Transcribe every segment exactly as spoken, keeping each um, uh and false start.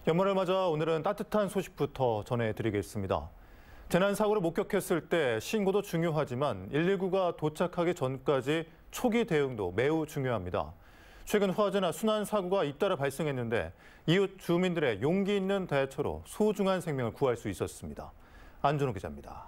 연말을 맞아 오늘은 따뜻한 소식부터 전해드리겠습니다. 재난 사고를 목격했을 때 신고도 중요하지만 일일구가 도착하기 전까지 초기 대응도 매우 중요합니다. 최근 화재나 순환 사고가 잇따라 발생했는데 이웃 주민들의 용기 있는 대처로 소중한 생명을 구할 수 있었습니다. 안준호 기자입니다.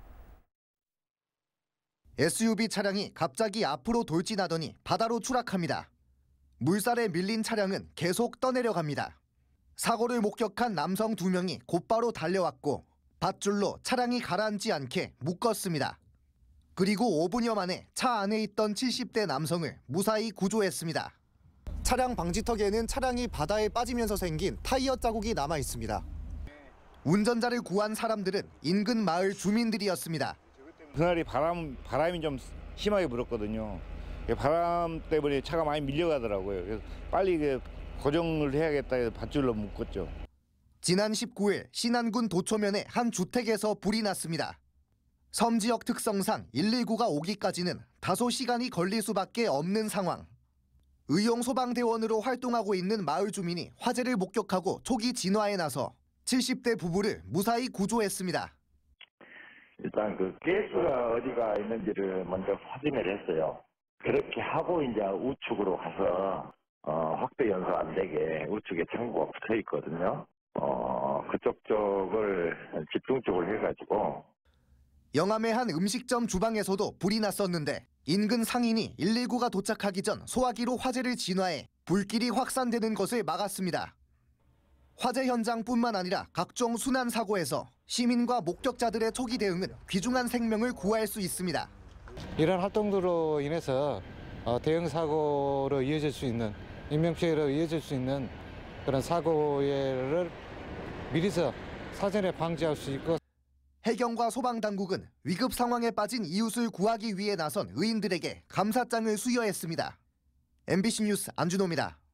에스유브이 차량이 갑자기 앞으로 돌진하더니 바다로 추락합니다. 물살에 밀린 차량은 계속 떠내려갑니다. 사고를 목격한 남성 두 명이 곧바로 달려왔고 밧줄로 차량이 가라앉지 않게 묶었습니다. 그리고 오 분여 만에 차 안에 있던 칠십 대 남성을 무사히 구조했습니다. 차량 방지턱에는 차량이 바다에 빠지면서 생긴 타이어 자국이 남아 있습니다. 운전자를 구한 사람들은 인근 마을 주민들이었습니다. 그날이 바람, 바람이 좀 심하게 불었거든요. 바람 때문에 차가 많이 밀려가더라고요. 그래서 빨리 그 고정을 해야겠다 해서 밧줄로 묶었죠. 지난 십구 일 신안군 도초면의 한 주택에서 불이 났습니다. 섬 지역 특성상 일일구가 오기까지는 다소 시간이 걸릴 수밖에 없는 상황. 의용 소방대원으로 활동하고 있는 마을 주민이 화재를 목격하고 초기 진화에 나서 칠십 대 부부를 무사히 구조했습니다. 일단 그 가스가 어디가 있는지를 먼저 확인을 했어요. 그렇게 하고 이제 우측으로 가서 어, 확대 연소 안 되게 우측에 창고가 붙어 있거든요. 어, 그쪽 쪽을 집중적으로 해가지고. 영암의 한 음식점 주방에서도 불이 났었는데 인근 상인이 일일구가 도착하기 전 소화기로 화재를 진화해 불길이 확산되는 것을 막았습니다. 화재 현장뿐만 아니라 각종 순환 사고에서 시민과 목격자들의 초기 대응은 귀중한 생명을 구할 수 있습니다. 이런 활동들로 인해서 대응 사고로 이어질 수 있는 인명피해로 이어질 수 있는 그런 사고를 미리서 사전에 방지할 수 있고. 해경과 소방당국은 위급 상황에 빠진 이웃을 구하기 위해 나선 의인들에게 감사장을 수여했습니다. 엠비씨 뉴스 안준호입니다.